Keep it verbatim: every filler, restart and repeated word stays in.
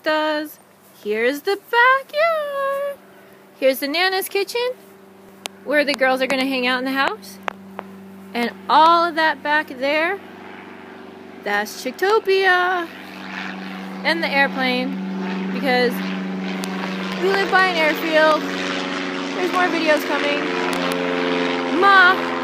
does. Here's the backyard. Here's the Nana's kitchen, where the girls are going to hang out in the house. And all of that back there, that's Chictopia. And the airplane, because we live by an airfield. There's more videos coming. Ma!